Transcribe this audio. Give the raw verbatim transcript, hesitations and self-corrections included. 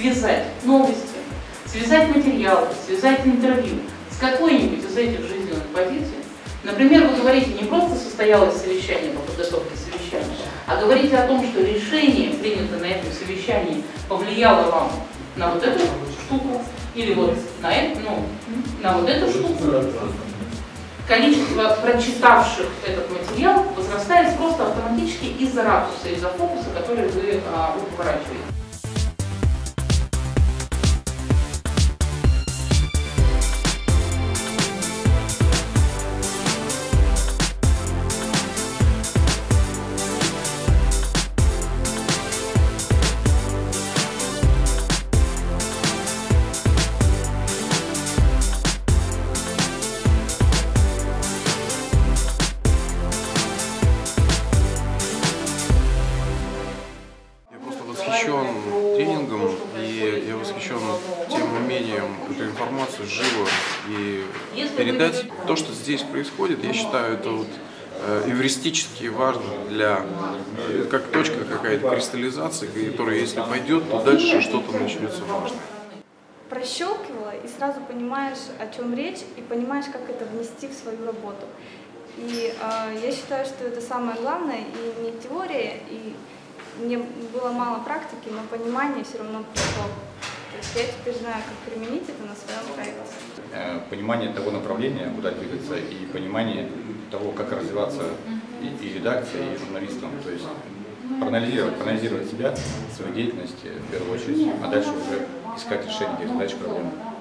связать новости, связать материалы, связать интервью с какой-нибудь из этих жизненных позиций. Например, вы говорите, не просто состоялось совещание по подготовке совещания, а говорите о том, что решение, принятое на этом совещании, повлияло вам на вот эту штуку, или вот на, это, ну, на вот эту штуку. Количество прочитавших этот материал возрастает просто автоматически из-за ракурса, из-за фокуса, который вы а, поворачиваете. Восхищен тренингом, и я восхищен тем умением эту информацию живо и передать. То, что здесь происходит, я считаю, это вот эвристически важно для, как точка какая-то кристаллизации, которая, если пойдет, то дальше что-то начнется важное. Прощелкивала, и сразу понимаешь, о чем речь, и понимаешь, как это внести в свою работу. И э, я считаю, что это самое главное, и не теория, и мне было мало практики, но понимание все равно пришло. То есть я теперь знаю, как применить это на своем проекте. Понимание того направления, куда двигаться, и понимание того, как развиваться и, и редакцией, и журналистом. То есть проанализировать, проанализировать себя, свою деятельность в первую очередь, а дальше уже искать решение этих задач, проблем.